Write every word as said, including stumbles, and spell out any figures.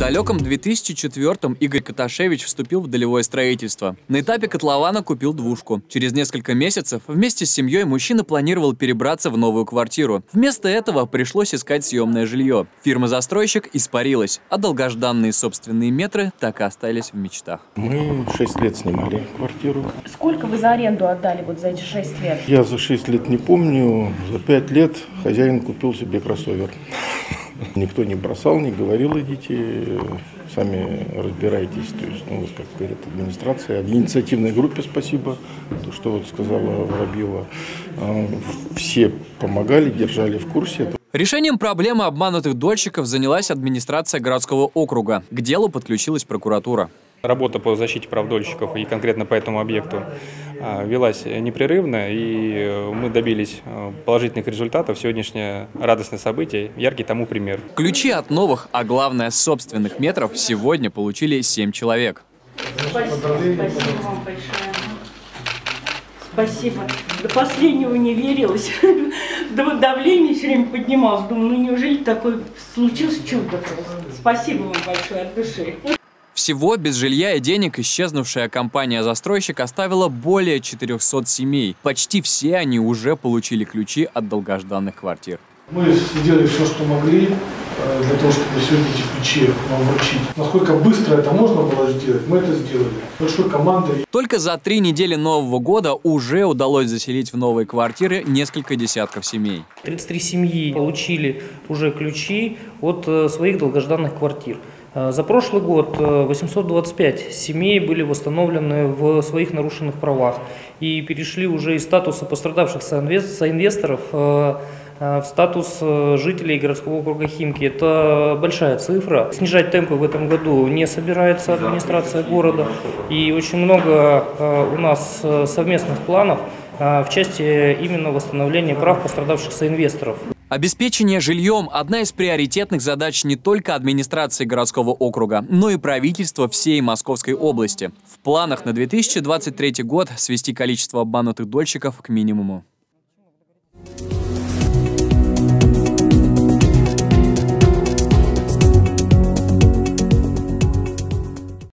далеком две тысячи четвёртом Игорь Каташевич вступил в долевое строительство. На этапе котлована купил двушку. Через несколько месяцев вместе с семьей мужчина планировал перебраться в новую квартиру. Вместо этого пришлось искать съемное жилье. Фирма-застройщик испарилась, а долгожданные собственные метры так и остались в мечтах. Мы шесть лет снимали квартиру. Сколько вы за аренду отдали вот за эти шесть лет? Я за шесть лет не помню. За пять лет хозяин купил себе кроссовер. Никто не бросал, не говорил, идите, сами разбирайтесь. То есть, ну, вот как говорит администрация, инициативной группе спасибо, то, что вот сказала Воробьева. Все помогали, держали в курсе. Решением проблемы обманутых дольщиков занялась администрация городского округа. К делу подключилась прокуратура. Работа по защите прав дольщиков и конкретно по этому объекту велась непрерывно, и мы добились положительных результатов. Сегодняшнее радостное событие – яркий тому пример. Ключи от новых, а главное собственных метров сегодня получили семь человек. Спасибо, спасибо вам большое. Спасибо. До последнего не верилось. Давление все время поднималось. Думаю, ну неужели такое случилось чудо просто. Спасибо вам большое от души. Всего без жилья и денег исчезнувшая компания-застройщик оставила более четырёхсот семей. Почти все они уже получили ключи от долгожданных квартир. Мы сделали все, что могли, для того, чтобы сегодня эти ключи вам вручить. Насколько быстро это можно было сделать, мы это сделали. Большой командой. Только за три недели Нового года уже удалось заселить в новые квартиры несколько десятков семей. тридцать три семьи получили уже ключи от своих долгожданных квартир. За прошлый год восемьсот двадцать пять семей были восстановлены в своих нарушенных правах и перешли уже из статуса пострадавших соинвесторов в статус жителей городского округа Химки. Это большая цифра. Снижать темпы в этом году не собирается администрация города. И очень много у нас совместных планов в части именно восстановления прав пострадавших соинвесторов. Обеспечение жильем – одна из приоритетных задач не только администрации городского округа, но и правительства всей Московской области. В планах на две тысячи двадцать третий год свести количество обманутых дольщиков к минимуму.